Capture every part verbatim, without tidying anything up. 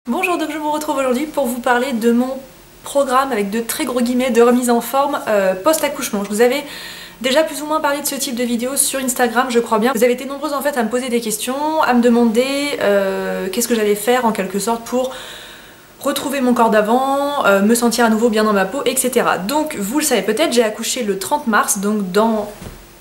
Bonjour, donc je vous retrouve aujourd'hui pour vous parler de mon programme avec de très gros guillemets de remise en forme euh, post-accouchement. Je vous avais déjà plus ou moins parlé de ce type de vidéo sur Instagram, je crois bien. Vous avez été nombreuses en fait à me poser des questions, à me demander euh, qu'est-ce que j'allais faire en quelque sorte pour retrouver mon corps d'avant, euh, me sentir à nouveau bien dans ma peau, et cetera. Donc vous le savez peut-être, j'ai accouché le trente mars, donc dans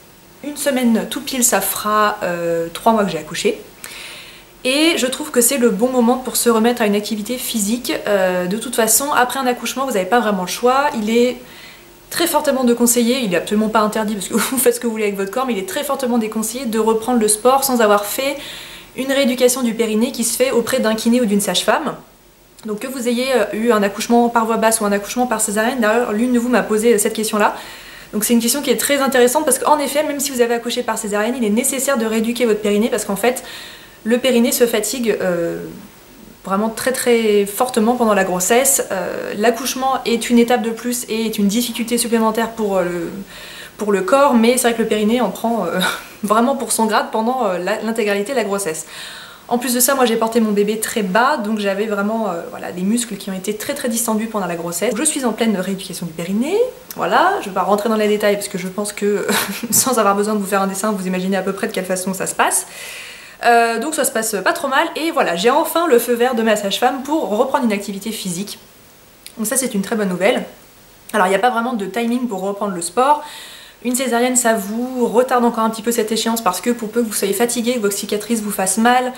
une semaine tout pile ça fera euh, trois mois que j'ai accouché. Et je trouve que c'est le bon moment pour se remettre à une activité physique. Euh, de toute façon, après un accouchement, vous n'avez pas vraiment le choix. Il est très fortement déconseillé, il n'est absolument pas interdit parce que vous faites ce que vous voulez avec votre corps, mais il est très fortement déconseillé de reprendre le sport sans avoir fait une rééducation du périnée qui se fait auprès d'un kiné ou d'une sage-femme. Donc que vous ayez eu un accouchement par voie basse ou un accouchement par césarienne, d'ailleurs l'une de vous m'a posé cette question-là. Donc c'est une question qui est très intéressante parce qu'en effet, même si vous avez accouché par césarienne, il est nécessaire de rééduquer votre périnée parce qu'en fait, le périnée se fatigue euh, vraiment très très fortement pendant la grossesse. Euh, L'accouchement est une étape de plus et est une difficulté supplémentaire pour, euh, le, pour le corps, mais c'est vrai que le périnée en prend euh, vraiment pour son grade pendant euh, l'intégralité de la grossesse. En plus de ça, moi j'ai porté mon bébé très bas, donc j'avais vraiment euh, voilà, des muscles qui ont été très très distendus pendant la grossesse. Je suis en pleine rééducation du périnée, voilà, je vais pas rentrer dans les détails parce que je pense que sans avoir besoin de vous faire un dessin, vous imaginez à peu près de quelle façon ça se passe. Euh, donc ça se passe pas trop mal et voilà, j'ai enfin le feu vert de ma sage-femme pour reprendre une activité physique. Donc ça c'est une très bonne nouvelle. Alors il n'y a pas vraiment de timing pour reprendre le sport. Une césarienne ça vous retarde encore un petit peu cette échéance parce que pour peu que vous soyez fatigué, que vos cicatrices vous fassent mal,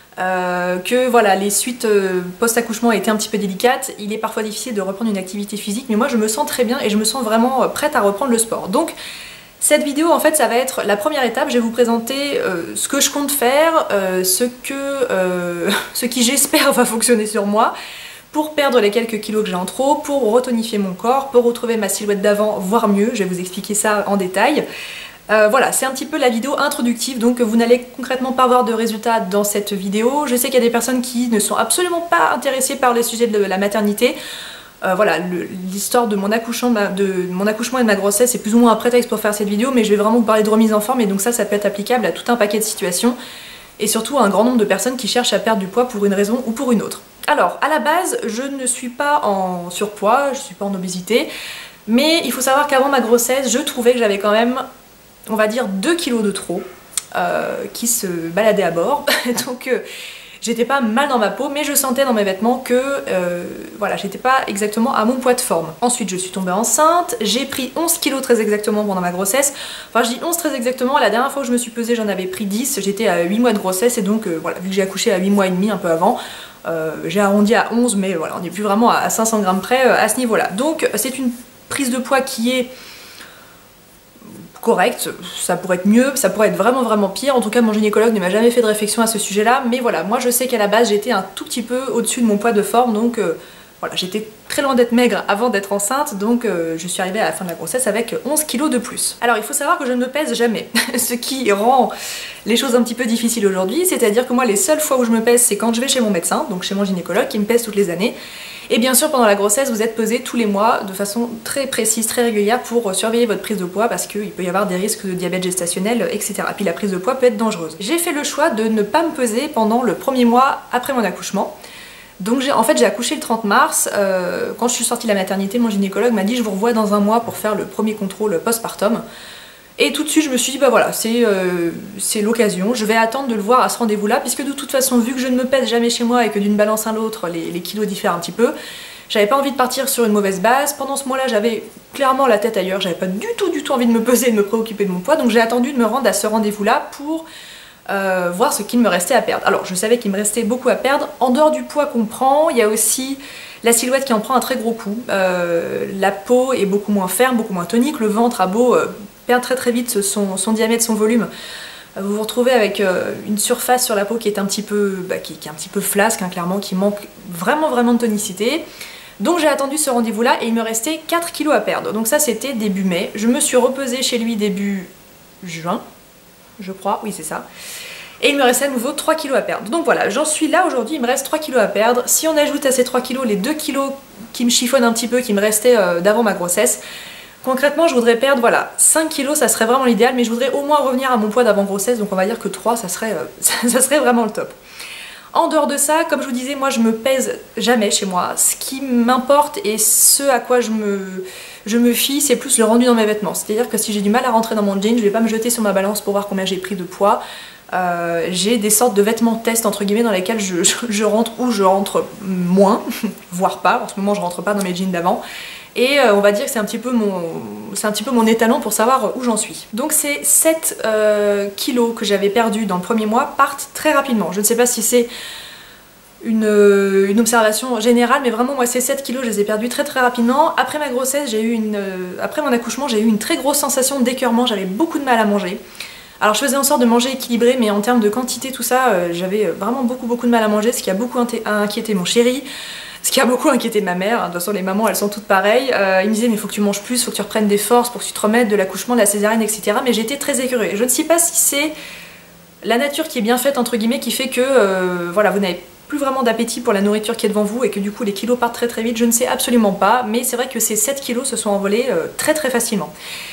euh, que voilà, les suites euh, post-accouchement étaient un petit peu délicates, il est parfois difficile de reprendre une activité physique, mais moi je me sens très bien et je me sens vraiment prête à reprendre le sport. Donc cette vidéo en fait ça va être la première étape, je vais vous présenter euh, ce que je compte faire, euh, ce, que, euh, ce qui j'espère va fonctionner sur moi pour perdre les quelques kilos que j'ai en trop, pour retonifier mon corps, pour retrouver ma silhouette d'avant, voire mieux, je vais vous expliquer ça en détail. Euh, voilà, c'est un petit peu la vidéo introductive, donc vous n'allez concrètement pas voir de résultats dans cette vidéo. Je sais qu'il y a des personnes qui ne sont absolument pas intéressées par les sujets de la maternité. Euh, voilà, l'histoire de, mon accouchement, de mon accouchement et de ma grossesse est plus ou moins un prétexte pour faire cette vidéo, mais je vais vraiment vous parler de remise en forme et donc ça, ça peut être applicable à tout un paquet de situations et surtout à un grand nombre de personnes qui cherchent à perdre du poids pour une raison ou pour une autre. Alors, à la base, je ne suis pas en surpoids, je ne suis pas en obésité, mais il faut savoir qu'avant ma grossesse, je trouvais que j'avais quand même, on va dire, deux kilos de trop euh, qui se baladaient à bord, donc... Euh, J'étais pas mal dans ma peau, mais je sentais dans mes vêtements que euh, voilà, j'étais pas exactement à mon poids de forme. Ensuite, je suis tombée enceinte, j'ai pris onze kilos très exactement pendant ma grossesse. Enfin, je dis onze très exactement, la dernière fois que je me suis pesée, j'en avais pris dix, j'étais à huit mois de grossesse, et donc euh, voilà, vu que j'ai accouché à huit mois et demi, un peu avant, euh, j'ai arrondi à onze, mais voilà, on n'est plus vraiment à cinq cents grammes près euh, à ce niveau-là. Donc, c'est une prise de poids qui est correct, ça pourrait être mieux, ça pourrait être vraiment vraiment pire. En tout cas, mon gynécologue ne m'a jamais fait de réflexion à ce sujet-là, mais voilà, moi je sais qu'à la base j'étais un tout petit peu au-dessus de mon poids de forme, donc euh, voilà, j'étais très loin d'être maigre avant d'être enceinte, donc euh, je suis arrivée à la fin de la grossesse avec onze kilos de plus. Alors il faut savoir que je ne me pèse jamais, ce qui rend les choses un petit peu difficiles aujourd'hui, c'est-à-dire que moi les seules fois où je me pèse, c'est quand je vais chez mon médecin, donc chez mon gynécologue qui me pèse toutes les années. Et bien sûr, pendant la grossesse, vous êtes pesé tous les mois de façon très précise, très régulière pour surveiller votre prise de poids parce qu'il peut y avoir des risques de diabète gestationnel, et cetera. Puis la prise de poids peut être dangereuse. J'ai fait le choix de ne pas me peser pendant le premier mois après mon accouchement. Donc en fait, j'ai accouché le trente mars. Euh, quand je suis sortie de la maternité, mon gynécologue m'a dit « je vous revois dans un mois pour faire le premier contrôle postpartum ». Et tout de suite je me suis dit bah voilà, c'est euh, l'occasion, je vais attendre de le voir à ce rendez-vous là, puisque de toute façon vu que je ne me pèse jamais chez moi et que d'une balance à l'autre les, les kilos diffèrent un petit peu, j'avais pas envie de partir sur une mauvaise base. Pendant ce mois-là j'avais clairement la tête ailleurs, j'avais pas du tout du tout envie de me peser et de me préoccuper de mon poids, donc j'ai attendu de me rendre à ce rendez-vous là pour euh, voir ce qu'il me restait à perdre. Alors je savais qu'il me restait beaucoup à perdre, en dehors du poids qu'on prend, il y a aussi la silhouette qui en prend un très gros coup, euh, la peau est beaucoup moins ferme, beaucoup moins tonique, le ventre a beau euh, perd très très vite son, son diamètre, son volume. Vous vous retrouvez avec euh, une surface sur la peau qui est un petit peu, bah, qui, qui est un petit peu flasque, hein, clairement, qui manque vraiment vraiment de tonicité. Donc j'ai attendu ce rendez-vous là et il me restait quatre kilos à perdre. Donc ça c'était début mai. Je me suis repesée chez lui début juin, je crois, oui c'est ça. Et il me restait à nouveau trois kilos à perdre. Donc voilà, j'en suis là aujourd'hui, il me reste trois kilos à perdre. Si on ajoute à ces trois kilos les deux kilos qui me chiffonnent un petit peu, qui me restaient euh, d'avant ma grossesse, concrètement, je voudrais perdre, voilà, cinq kilos, ça serait vraiment l'idéal, mais je voudrais au moins revenir à mon poids d'avant grossesse, donc on va dire que trois, ça serait, euh, ça serait vraiment le top. En dehors de ça, comme je vous disais, moi je me pèse jamais chez moi. Ce qui m'importe et ce à quoi je me, je me fie, c'est plus le rendu dans mes vêtements. C'est-à-dire que si j'ai du mal à rentrer dans mon jean, je vais pas me jeter sur ma balance pour voir combien j'ai pris de poids. Euh, j'ai des sortes de vêtements test entre guillemets dans lesquels je, je, je rentre ou je rentre moins, voire pas. En ce moment je rentre pas dans mes jeans d'avant. Et euh, on va dire que c'est un petit peu mon, c'est un petit peu mon étalon pour savoir où j'en suis. Donc ces sept euh, kilos que j'avais perdus dans le premier mois partent très rapidement. Je ne sais pas si c'est une, euh, une observation générale, mais vraiment moi ces sept kilos je les ai perdus très très rapidement. Après ma grossesse, j'ai eu une, euh, après mon accouchement, j'ai eu une très grosse sensation d'écœurement, j'avais beaucoup de mal à manger. Alors je faisais en sorte de manger équilibré, mais en termes de quantité tout ça, euh, j'avais vraiment beaucoup beaucoup de mal à manger, ce qui a beaucoup inquiété mon chéri. Ce qui a beaucoup inquiété ma mère. De toute façon les mamans elles sont toutes pareilles. Euh, il me disait mais faut que tu manges plus, faut que tu reprennes des forces pour que tu te remettes de l'accouchement, de la césarienne, et cetera. Mais j'étais très écœurée. Je ne sais pas si c'est la nature qui est bien faite entre guillemets qui fait que euh, voilà, vous n'avez plus vraiment d'appétit pour la nourriture qui est devant vous et que du coup les kilos partent très très vite, je ne sais absolument pas. Mais c'est vrai que ces sept kilos se sont envolés euh, très très facilement.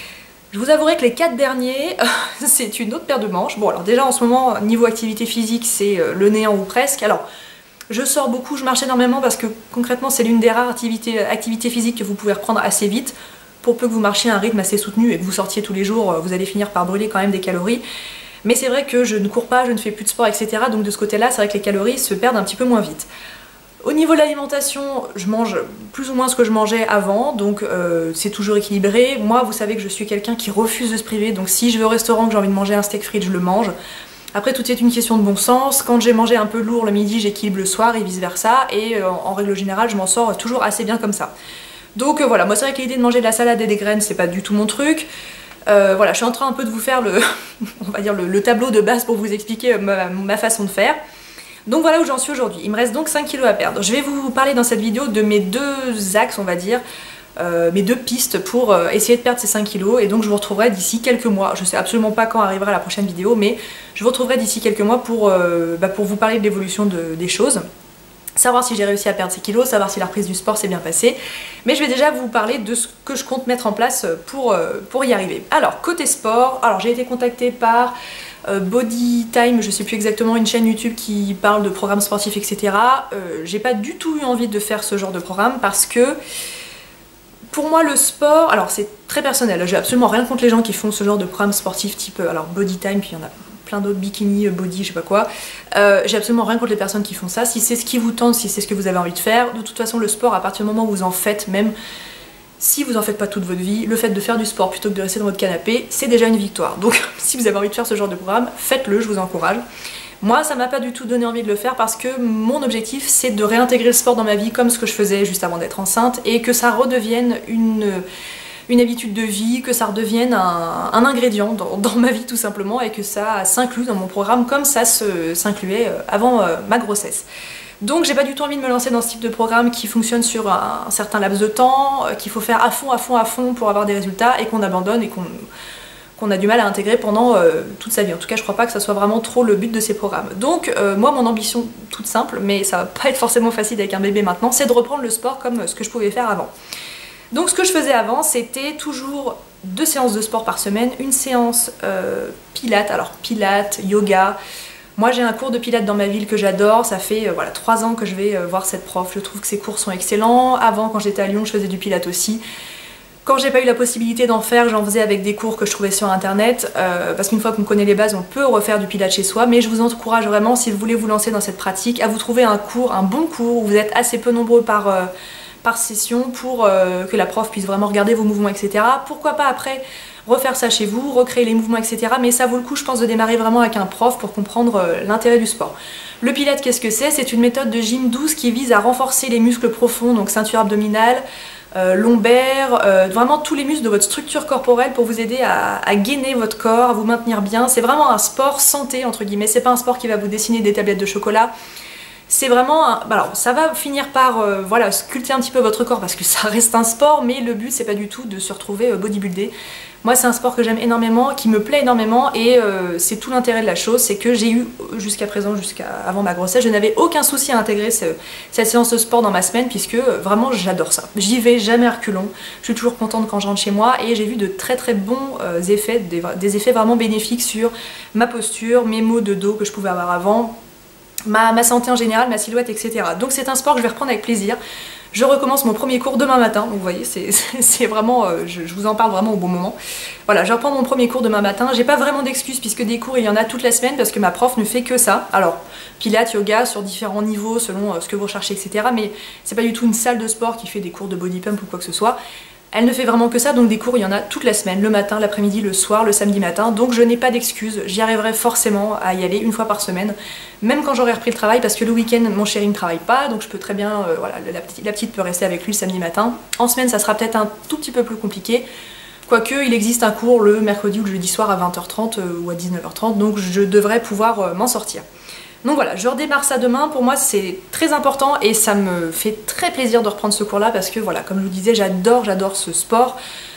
Je vous avouerai que les quatre derniers, c'est une autre paire de manches. Bon alors déjà en ce moment, niveau activité physique, c'est euh, le néant ou presque. Alors je sors beaucoup, je marche énormément parce que concrètement c'est l'une des rares activités, activités physiques que vous pouvez reprendre assez vite. Pour peu que vous marchiez à un rythme assez soutenu et que vous sortiez tous les jours, vous allez finir par brûler quand même des calories. Mais c'est vrai que je ne cours pas, je ne fais plus de sport, et cetera. Donc de ce côté-là, c'est vrai que les calories se perdent un petit peu moins vite. Au niveau de l'alimentation, je mange plus ou moins ce que je mangeais avant, donc euh, c'est toujours équilibré. Moi, vous savez que je suis quelqu'un qui refuse de se priver, donc si je vais au restaurant, que j'ai envie de manger un steak frites, je le mange. Après tout est une question de bon sens, quand j'ai mangé un peu lourd le midi, j'équilibre le soir et vice versa, et euh, en règle générale je m'en sors toujours assez bien comme ça. Donc euh, voilà, moi c'est vrai que l'idée de manger de la salade et des graines c'est pas du tout mon truc. Euh, voilà, je suis en train un peu de vous faire le, on va dire le, le tableau de base pour vous expliquer ma, ma façon de faire. Donc voilà où j'en suis aujourd'hui, il me reste donc cinq kilos à perdre. Je vais vous parler dans cette vidéo de mes deux axes on va dire, Euh, mes deux pistes pour euh, essayer de perdre ces cinq kilos et donc je vous retrouverai d'ici quelques mois. Je sais absolument pas quand arrivera la prochaine vidéo mais je vous retrouverai d'ici quelques mois pour, euh, bah, pour vous parler de l'évolution de, des choses, savoir si j'ai réussi à perdre ces kilos, savoir si la reprise du sport s'est bien passée, mais je vais déjà vous parler de ce que je compte mettre en place pour, euh, pour y arriver. Alors côté sport, alors j'ai été contactée par euh, Body Time, je sais plus exactement, une chaîne YouTube qui parle de programmes sportifs et cetera. Euh, j'ai pas du tout eu envie de faire ce genre de programme parce que pour moi le sport, alors c'est très personnel, j'ai absolument rien contre les gens qui font ce genre de programme sportif type alors Body Time, puis il y en a plein d'autres, bikini, body, je sais pas quoi. Euh, j'ai absolument rien contre les personnes qui font ça. Si c'est ce qui vous tente, si c'est ce que vous avez envie de faire, de toute façon le sport, à partir du moment où vous en faites, même si vous en faites pas toute votre vie, le fait de faire du sport plutôt que de rester dans votre canapé, c'est déjà une victoire. Donc si vous avez envie de faire ce genre de programme, faites-le, je vous encourage. Moi ça m'a pas du tout donné envie de le faire parce que mon objectif c'est de réintégrer le sport dans ma vie comme ce que je faisais juste avant d'être enceinte et que ça redevienne une, une habitude de vie, que ça redevienne un, un ingrédient dans, dans ma vie tout simplement et que ça s'inclue dans mon programme comme ça s'incluait avant euh, ma grossesse. Donc j'ai pas du tout envie de me lancer dans ce type de programme qui fonctionne sur un, un certain laps de temps, euh, qu'il faut faire à fond, à fond, à fond pour avoir des résultats et qu'on abandonne et qu'on qu'on a du mal à intégrer pendant euh, toute sa vie. En tout cas je crois pas que ça soit vraiment trop le but de ces programmes. Donc euh, moi mon ambition toute simple, mais ça va pas être forcément facile avec un bébé maintenant, c'est de reprendre le sport comme ce que je pouvais faire avant. Donc ce que je faisais avant c'était toujours deux séances de sport par semaine, une séance euh, pilates, alors pilates, yoga. Moi j'ai un cours de pilates dans ma ville que j'adore, ça fait euh, voilà, trois ans que je vais euh, voir cette prof, je trouve que ses cours sont excellents. Avant quand j'étais à Lyon je faisais du pilates aussi. Quand j'ai pas eu la possibilité d'en faire, j'en faisais avec des cours que je trouvais sur internet, euh, parce qu'une fois qu'on connaît les bases, on peut refaire du pilates chez soi, mais je vous encourage vraiment, si vous voulez vous lancer dans cette pratique, à vous trouver un cours, un bon cours, où vous êtes assez peu nombreux par, euh, par session pour euh, que la prof puisse vraiment regarder vos mouvements, et cetera. Pourquoi pas après refaire ça chez vous, recréer les mouvements, et cetera. Mais ça vaut le coup, je pense, de démarrer vraiment avec un prof pour comprendre euh, l'intérêt du sport. Le pilates, qu'est-ce que c'est? C'est une méthode de gym douce qui vise à renforcer les muscles profonds, donc ceinture abdominale, Euh, lombaire, euh, vraiment tous les muscles de votre structure corporelle pour vous aider à, à gainer votre corps, à vous maintenir bien. C'est vraiment un sport santé entre guillemets, c'est pas un sport qui va vous dessiner des tablettes de chocolat. C'est vraiment un... alors ça va finir par euh, voilà, sculpter un petit peu votre corps parce que ça reste un sport, mais le but c'est pas du tout de se retrouver euh, bodybuildé. Moi c'est un sport que j'aime énormément, qui me plaît énormément et euh, c'est tout l'intérêt de la chose, c'est que j'ai eu jusqu'à présent, jusqu'à avant ma grossesse, je n'avais aucun souci à intégrer ce, cette séance de sport dans ma semaine puisque euh, vraiment j'adore ça. J'y vais jamais à reculons, je suis toujours contente quand je rentre chez moi et j'ai vu de très très bons euh, effets, des, des effets vraiment bénéfiques sur ma posture, mes maux de dos que je pouvais avoir avant. ma, ma santé en général, ma silhouette, et cetera. Donc c'est un sport que je vais reprendre avec plaisir. Je recommence mon premier cours demain matin, donc vous voyez, c'est vraiment, euh, je, je vous en parle vraiment au bon moment. Voilà, je reprends mon premier cours demain matin. J'ai pas vraiment d'excuses puisque des cours il y en a toute la semaine parce que ma prof ne fait que ça. Alors, pilates, yoga sur différents niveaux selon euh, ce que vous recherchez, et cetera. Mais c'est pas du tout une salle de sport qui fait des cours de body pump ou quoi que ce soit. Elle ne fait vraiment que ça, donc des cours il y en a toute la semaine, le matin, l'après-midi, le soir, le samedi matin, donc je n'ai pas d'excuses, j'y arriverai forcément à y aller une fois par semaine, même quand j'aurai repris le travail, parce que le week-end mon chéri ne travaille pas, donc je peux très bien, euh, voilà, la petite, la petite peut rester avec lui le samedi matin. En semaine ça sera peut-être un tout petit peu plus compliqué, quoique il existe un cours le mercredi ou le jeudi soir à vingt heures trente euh, ou à dix-neuf heures trente, donc je devrais pouvoir euh, m'en sortir. Donc voilà, je redémarre ça demain, pour moi c'est très important et ça me fait très plaisir de reprendre ce cours là parce que voilà, comme je vous disais, j'adore, j'adore ce sport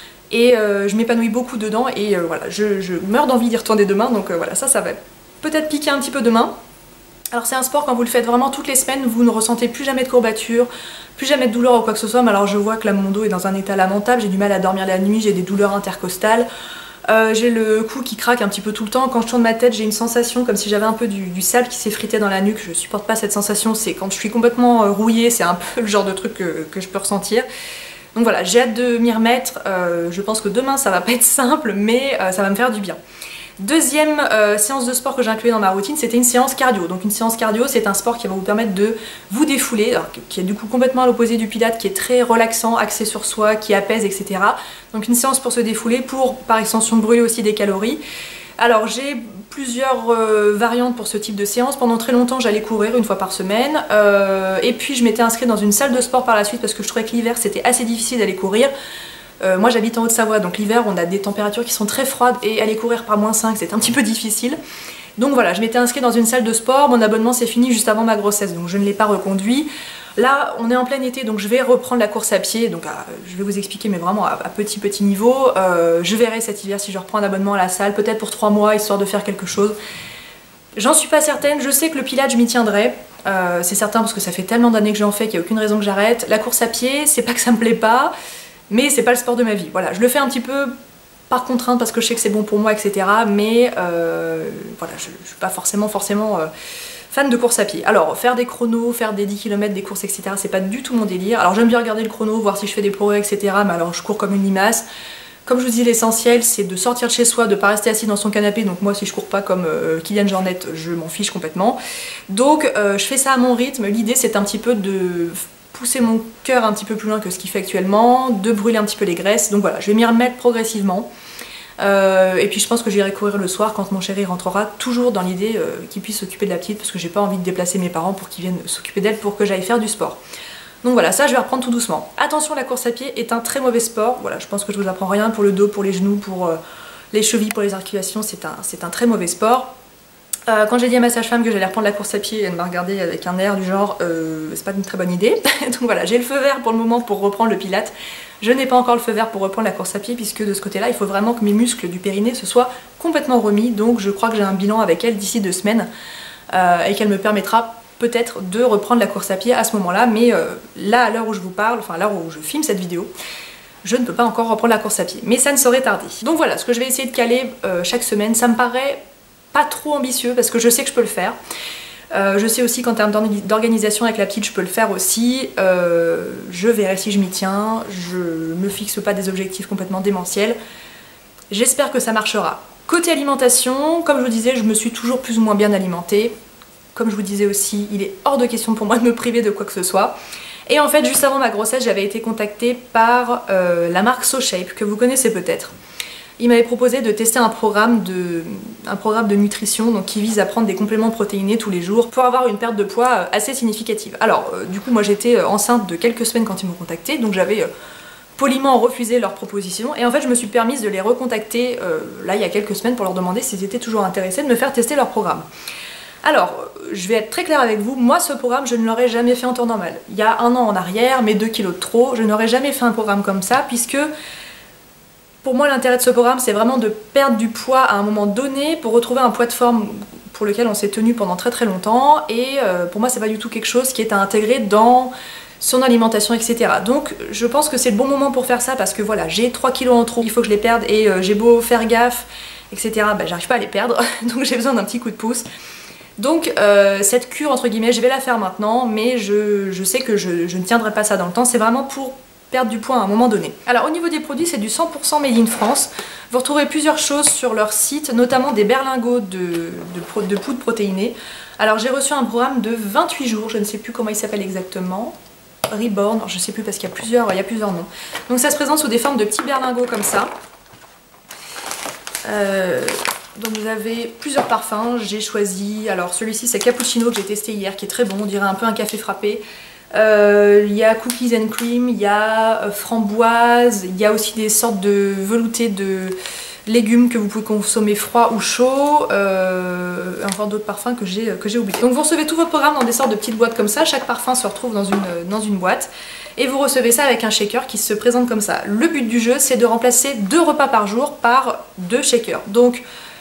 et euh, je m'épanouis beaucoup dedans et euh, voilà, je, je meurs d'envie d'y retourner demain, donc euh, voilà, ça, ça va peut-être piquer un petit peu demain. Alors c'est un sport, quand vous le faites vraiment toutes les semaines, vous ne ressentez plus jamais de courbatures, plus jamais de douleurs ou quoi que ce soit, mais alors je vois que là mon dos est dans un état lamentable, j'ai du mal à dormir la nuit, j'ai des douleurs intercostales. Euh, j'ai le cou qui craque un petit peu tout le temps. Quand je tourne ma tête, j'ai une sensation comme si j'avais un peu du, du sable qui s'effritait dans la nuque. Je supporte pas cette sensation, c'est quand je suis complètement euh, rouillée, c'est un peu le genre de truc que, que je peux ressentir. Donc voilà, j'ai hâte de m'y remettre. Euh, je pense que demain ça va pas être simple, mais euh, ça va me faire du bien. Deuxième euh, séance de sport que j'ai inclue dans ma routine, c'était une séance cardio. Donc une séance cardio, c'est un sport qui va vous permettre de vous défouler, alors, qui est du coup complètement à l'opposé du pilates, qui est très relaxant, axé sur soi, qui apaise, et cetera. Donc une séance pour se défouler, pour par extension brûler aussi des calories. Alors j'ai plusieurs euh, variantes pour ce type de séance. Pendant très longtemps j'allais courir une fois par semaine, euh, et puis je m'étais inscrite dans une salle de sport par la suite parce que je trouvais que l'hiver c'était assez difficile d'aller courir. Euh, moi j'habite en Haute-Savoie, donc l'hiver on a des températures qui sont très froides et aller courir par moins cinq c'est un petit peu difficile. Donc voilà, je m'étais inscrite dans une salle de sport, mon abonnement s'est fini juste avant ma grossesse, donc je ne l'ai pas reconduit. Là on est en plein été, donc je vais reprendre la course à pied, donc à, je vais vous expliquer mais vraiment à, à petit petit niveau. Euh, je verrai cet hiver si je reprends un abonnement à la salle, peut-être pour trois mois histoire de faire quelque chose. J'en suis pas certaine, je sais que le pilates je m'y tiendrai. Euh, c'est certain parce que ça fait tellement d'années que j'en fais qu'il n'y a aucune raison que j'arrête. La course à pied, c'est pas que ça me plaît pas, mais c'est pas le sport de ma vie. Voilà, je le fais un petit peu par contrainte parce que je sais que c'est bon pour moi, et cetera. Mais euh, voilà, je, je suis pas forcément forcément euh, fan de course à pied. Alors, faire des chronos, faire des dix kilomètres, des courses, et cetera, c'est pas du tout mon délire. Alors j'aime bien regarder le chrono, voir si je fais des progrès, et cetera. Mais alors je cours comme une limace. Comme je vous dis, l'essentiel c'est de sortir de chez soi, de pas rester assis dans son canapé. Donc moi si je cours pas comme euh, Kylian Jornet, je m'en fiche complètement. Donc euh, je fais ça à mon rythme. L'idée c'est un petit peu de pousser mon cœur un petit peu plus loin que ce qu'il fait actuellement, de brûler un petit peu les graisses. Donc voilà, je vais m'y remettre progressivement. Euh, et puis je pense que j'irai courir le soir quand mon chéri rentrera, toujours dans l'idée euh, qu'il puisse s'occuper de la petite parce que j'ai pas envie de déplacer mes parents pour qu'ils viennent s'occuper d'elle pour que j'aille faire du sport. Donc voilà, ça je vais reprendre tout doucement. Attention, la course à pied est un très mauvais sport. Voilà, je pense que je vous apprends rien pour le dos, pour les genoux, pour euh, les chevilles, pour les articulations. C'est un, c'est un très mauvais sport. Euh, quand j'ai dit à ma sage-femme que j'allais reprendre la course à pied, elle m'a regardé avec un air du genre euh, c'est pas une très bonne idée. Donc voilà, j'ai le feu vert pour le moment pour reprendre le pilates. Je n'ai pas encore le feu vert pour reprendre la course à pied puisque de ce côté-là, il faut vraiment que mes muscles du périnée se soient complètement remis. Donc je crois que j'ai un bilan avec elle d'ici deux semaines euh, et qu'elle me permettra peut-être de reprendre la course à pied à ce moment-là. Mais euh, là, à l'heure où je vous parle, enfin à l'heure où je filme cette vidéo, je ne peux pas encore reprendre la course à pied. Mais ça ne saurait tarder. Donc voilà, ce que je vais essayer de caler euh, chaque semaine, ça me paraît pas trop ambitieux parce que je sais que je peux le faire. Euh, je sais aussi qu'en termes d'organisation avec la petite, je peux le faire aussi. Euh, je verrai si je m'y tiens. Je me fixe pas des objectifs complètement démentiels. J'espère que ça marchera. Côté alimentation, comme je vous disais, je me suis toujours plus ou moins bien alimentée. Comme je vous disais aussi, il est hors de question pour moi de me priver de quoi que ce soit. Et en fait, juste avant ma grossesse, j'avais été contactée par euh, la marque SoShape, que vous connaissez peut-être. Il m'avait proposé de tester un programme de, un programme de nutrition donc qui vise à prendre des compléments protéinés tous les jours pour avoir une perte de poids assez significative. Alors euh, du coup moi j'étais enceinte de quelques semaines quand ils m'ont contacté, donc j'avais euh, poliment refusé leur proposition et en fait je me suis permise de les recontacter euh, là il y a quelques semaines pour leur demander s'ils étaient toujours intéressés de me faire tester leur programme. Alors, je vais être très claire avec vous, moi ce programme je ne l'aurais jamais fait en temps normal. Il y a un an en arrière, mes deux kilos de trop, je n'aurais jamais fait un programme comme ça puisque pour moi, l'intérêt de ce programme, c'est vraiment de perdre du poids à un moment donné pour retrouver un poids de forme pour lequel on s'est tenu pendant très très longtemps. Et euh, pour moi, c'est pas du tout quelque chose qui est à intégrer dans son alimentation, et cetera. Donc, je pense que c'est le bon moment pour faire ça parce que voilà, j'ai trois kilos en trop, il faut que je les perde et euh, j'ai beau faire gaffe, et cetera. Ben, j'arrive pas à les perdre, donc j'ai besoin d'un petit coup de pouce. Donc euh, cette cure entre guillemets je vais la faire maintenant, mais je, je sais que je, je ne tiendrai pas ça dans le temps, c'est vraiment pour perdre du poids à un moment donné. Alors au niveau des produits, c'est du cent pour cent made in France. Vous retrouverez plusieurs choses sur leur site, notamment des berlingots de, de, de poudre protéinée. Alors j'ai reçu un programme de vingt-huit jours, je ne sais plus comment il s'appelle exactement. Reborn, je ne sais plus parce qu'il y a plusieurs, il y a plusieurs noms. Donc ça se présente sous des formes de petits berlingots comme ça. Euh, donc vous avez plusieurs parfums, j'ai choisi, alors celui-ci c'est Cappuccino que j'ai testé hier, qui est très bon, on dirait un peu un café frappé. Euh, il y a Cookies and Cream, il y a euh, framboise, il y a aussi des sortes de veloutés de légumes que vous pouvez consommer froid ou chaud, euh, et encore d'autres parfums que j'ai que j'ai oublié. Donc vous recevez tout votre programme dans des sortes de petites boîtes comme ça, chaque parfum se retrouve dans une, dans une boîte, et vous recevez ça avec un shaker qui se présente comme ça. Le but du jeu, c'est de remplacer deux repas par jour par deux shakers. Donc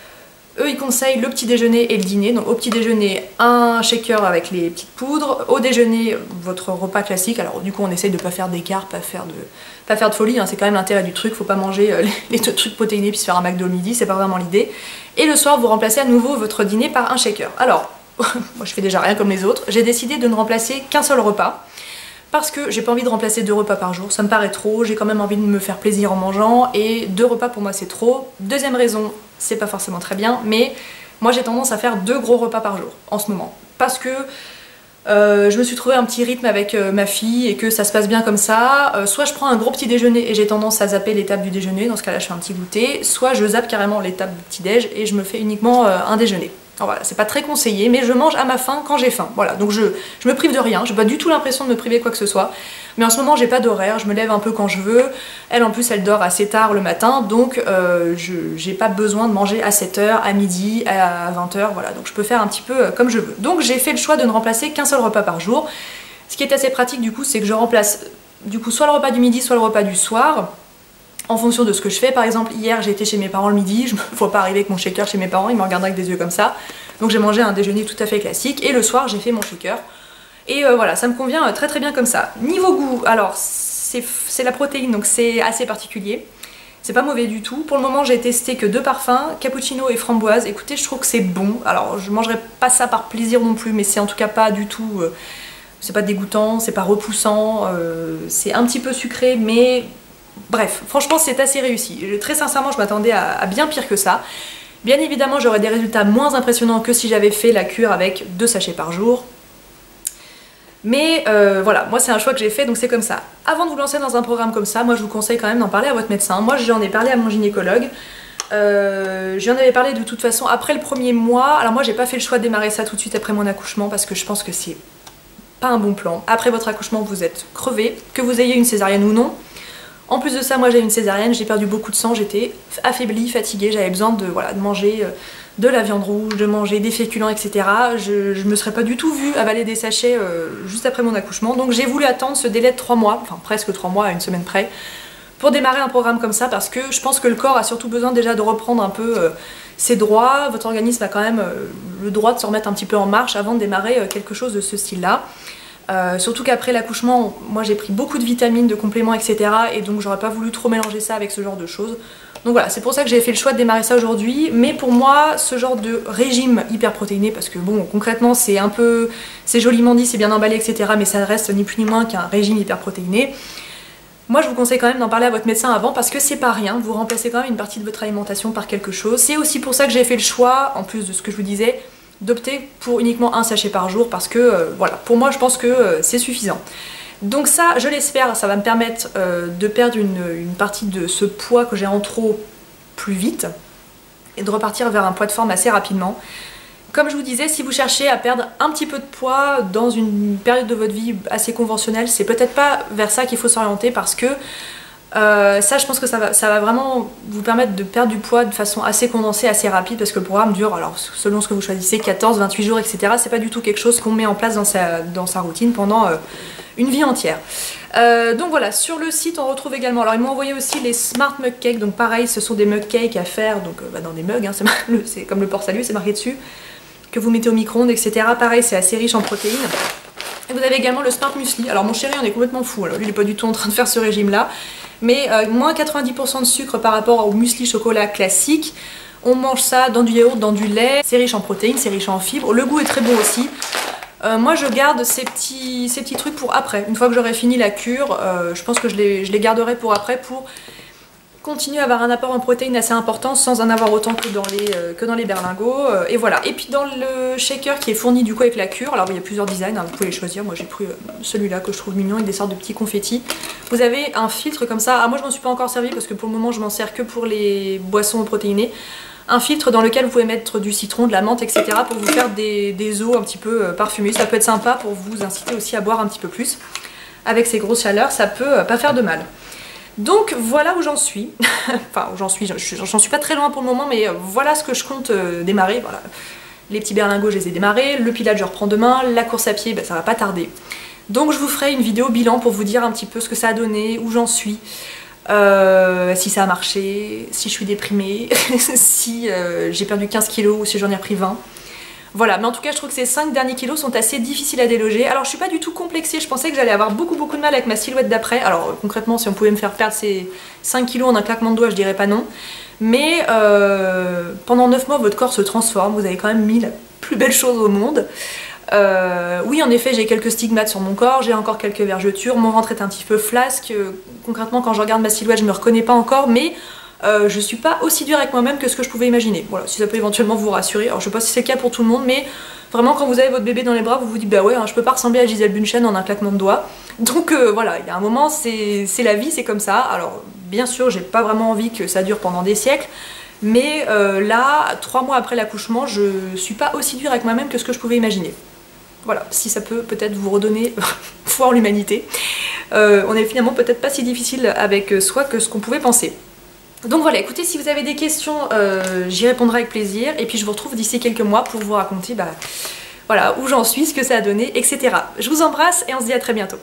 eux ils conseillent le petit déjeuner et le dîner. Donc au petit déjeuner un shaker avec les petites poudres, au déjeuner votre repas classique. Alors du coup on essaye de pas faire d'écart, pas faire de pas faire de folie, hein. C'est quand même l'intérêt du truc, faut pas manger euh, les, les trucs protéinés puis se faire un McDo le midi, c'est pas vraiment l'idée. Et le soir vous remplacez à nouveau votre dîner par un shaker. Alors moi je fais déjà rien comme les autres, j'ai décidé de ne remplacer qu'un seul repas. Parce que j'ai pas envie de remplacer deux repas par jour, ça me paraît trop, j'ai quand même envie de me faire plaisir en mangeant, et deux repas pour moi c'est trop. Deuxième raison, c'est pas forcément très bien, mais moi j'ai tendance à faire deux gros repas par jour en ce moment. Parce que euh, je me suis trouvé un petit rythme avec euh, ma fille et que ça se passe bien comme ça. Euh, soit je prends un gros petit déjeuner et j'ai tendance à zapper l'étape du déjeuner, dans ce cas là je fais un petit goûter, soit je zappe carrément l'étape du petit déj et je me fais uniquement euh, un déjeuner. Alors voilà, c'est pas très conseillé, mais je mange à ma faim quand j'ai faim. Voilà, donc je, je me prive de rien, j'ai pas du tout l'impression de me priver quoi que ce soit. Mais en ce moment, j'ai pas d'horaire, je me lève un peu quand je veux. Elle, en plus, elle dort assez tard le matin, donc euh, je j'ai pas besoin de manger à sept heures, à midi, à vingt heures, voilà. Donc je peux faire un petit peu comme je veux. Donc j'ai fait le choix de ne remplacer qu'un seul repas par jour. Ce qui est assez pratique, du coup, c'est que je remplace du coup soit le repas du midi, soit le repas du soir, en fonction de ce que je fais. Par exemple, hier j'ai été chez mes parents le midi, je me vois pas arriver avec mon shaker chez mes parents, ils me regardent avec des yeux comme ça. Donc j'ai mangé un déjeuner tout à fait classique, et le soir j'ai fait mon shaker. Et euh, voilà, ça me convient très très bien comme ça. Niveau goût, alors c'est la protéine, donc c'est assez particulier. C'est pas mauvais du tout. Pour le moment j'ai testé que deux parfums, cappuccino et framboise. Écoutez, je trouve que c'est bon. Alors je mangerai pas ça par plaisir non plus, mais c'est en tout cas pas du tout... Euh, c'est pas dégoûtant, c'est pas repoussant, euh, c'est un petit peu sucré, mais... Bref, franchement c'est assez réussi. Très sincèrement je m'attendais à, à bien pire que ça. Bien évidemment j'aurais des résultats moins impressionnants que si j'avais fait la cure avec deux sachets par jour. Mais euh, voilà, moi c'est un choix que j'ai fait, donc c'est comme ça. Avant de vous lancer dans un programme comme ça, moi je vous conseille quand même d'en parler à votre médecin. Moi j'en ai parlé à mon gynécologue. Euh, J'en avais parlé de toute façon après le premier mois. Alors moi j'ai pas fait le choix de démarrer ça tout de suite après mon accouchement parce que je pense que c'est pas un bon plan. Après votre accouchement vous êtes crevé, que vous ayez une césarienne ou non. En plus de ça, moi j'ai eu une césarienne, j'ai perdu beaucoup de sang, j'étais affaiblie, fatiguée, j'avais besoin de, voilà, de manger de la viande rouge, de manger des féculents, et cetera. Je, je me serais pas du tout vue avaler des sachets euh, juste après mon accouchement, donc j'ai voulu attendre ce délai de trois mois, enfin presque trois mois à une semaine près, pour démarrer un programme comme ça, parce que je pense que le corps a surtout besoin déjà de reprendre un peu euh, ses droits. Votre organisme a quand même euh, le droit de se remettre un petit peu en marche avant de démarrer euh, quelque chose de ce style-là. Euh, surtout qu'après l'accouchement, moi j'ai pris beaucoup de vitamines, de compléments, et cetera. Et donc j'aurais pas voulu trop mélanger ça avec ce genre de choses. Donc voilà, c'est pour ça que j'ai fait le choix de démarrer ça aujourd'hui. Mais pour moi, ce genre de régime hyper protéiné, parce que bon, concrètement c'est un peu... c'est joliment dit, c'est bien emballé, et cetera. Mais ça reste ni plus ni moins qu'un régime hyper protéiné. Moi je vous conseille quand même d'en parler à votre médecin avant parce que c'est pas rien, vous remplacez quand même une partie de votre alimentation par quelque chose. C'est aussi pour ça que j'ai fait le choix, en plus de ce que je vous disais, d'opter pour uniquement un sachet par jour parce que euh, voilà, pour moi je pense que euh, c'est suffisant. Donc ça, je l'espère, ça va me permettre euh, de perdre une, une partie de ce poids que j'ai en trop plus vite et de repartir vers un poids de forme assez rapidement. Comme je vous disais, si vous cherchez à perdre un petit peu de poids dans une période de votre vie assez conventionnelle, c'est peut-être pas vers ça qu'il faut s'orienter parce que Euh, ça je pense que ça va, ça va vraiment vous permettre de perdre du poids de façon assez condensée, assez rapide parce que le programme dure, alors selon ce que vous choisissez, quatorze, vingt-huit jours, et cetera. C'est pas du tout quelque chose qu'on met en place dans sa, dans sa routine pendant euh, une vie entière. Euh, donc voilà, sur le site on retrouve également, alors ils m'ont envoyé aussi les Smart Mug Cakes, donc pareil ce sont des mug cakes à faire donc, euh, bah, dans des mugs, hein, c'est comme le port-salut, c'est marqué dessus, que vous mettez au micro-ondes, et cetera. Pareil c'est assez riche en protéines. Et vous avez également le Smart Muesli. Alors mon chéri en est complètement fou, alors lui il est pas du tout en train de faire ce régime là, mais euh, moins quatre-vingt-dix pour cent de sucre par rapport au muesli chocolat classique. On mange ça dans du yaourt, dans du lait, c'est riche en protéines, c'est riche en fibres, le goût est très bon aussi. Euh, moi je garde ces petits, ces petits trucs pour après. Une fois que j'aurai fini la cure, euh, je pense que je les, je les garderai pour après pour continuer à avoir un apport en protéines assez important sans en avoir autant que dans les, euh, que dans les berlingots. Euh, et voilà. Et puis dans le shaker qui est fourni du coup avec la cure, alors il y a plusieurs designs, hein, vous pouvez les choisir. Moi j'ai pris euh, celui-là que je trouve mignon avec des sortes de petits confettis. Vous avez un filtre comme ça. Ah, moi je m'en suis pas encore servi parce que pour le moment je m'en sers que pour les boissons protéinées. Un filtre dans lequel vous pouvez mettre du citron, de la menthe, et cetera pour vous faire des, des eaux un petit peu parfumées. Ça peut être sympa pour vous inciter aussi à boire un petit peu plus. Avec ces grosses chaleurs, ça peut pas faire de mal. Donc voilà où j'en suis. Enfin, où j'en suis, j'en suis pas très loin pour le moment, mais voilà ce que je compte démarrer. Voilà. Les petits berlingots, je les ai démarrés. Le pilates, je reprends demain. La course à pied, ben, ça va pas tarder. Donc je vous ferai une vidéo bilan pour vous dire un petit peu ce que ça a donné, où j'en suis. Euh, si ça a marché, si je suis déprimée, si euh, j'ai perdu quinze kilos ou si j'en ai repris vingt. Voilà, mais en tout cas je trouve que ces cinq derniers kilos sont assez difficiles à déloger. Alors je suis pas du tout complexée, je pensais que j'allais avoir beaucoup beaucoup de mal avec ma silhouette d'après. Alors concrètement si on pouvait me faire perdre ces cinq kilos en un claquement de doigts je dirais pas non. Mais euh, pendant neuf mois votre corps se transforme, vous avez quand même mis la plus belle chose au monde. Euh, oui en effet j'ai quelques stigmates sur mon corps, j'ai encore quelques vergetures, mon ventre est un petit peu flasque, euh, concrètement quand je regarde ma silhouette je me reconnais pas encore mais euh, je suis pas aussi dure avec moi-même que ce que je pouvais imaginer. Voilà, si ça peut éventuellement vous rassurer, alors je sais pas si c'est le cas pour tout le monde mais vraiment quand vous avez votre bébé dans les bras vous vous dites bah ouais hein, je peux pas ressembler à Gisèle Bündchen en un claquement de doigts. Donc euh, voilà, il y a un moment c'est la vie, c'est comme ça. Alors bien sûr j'ai pas vraiment envie que ça dure pendant des siècles. Mais euh, là, trois mois après l'accouchement, je suis pas aussi dure avec moi-même que ce que je pouvais imaginer. Voilà, si ça peut peut-être vous redonner foi en l'humanité. Euh, on est finalement peut-être pas si difficile avec soi que ce qu'on pouvait penser. Donc voilà, écoutez, si vous avez des questions, euh, j'y répondrai avec plaisir. Et puis je vous retrouve d'ici quelques mois pour vous raconter bah, voilà, où j'en suis, ce que ça a donné, et cetera. Je vous embrasse et on se dit à très bientôt.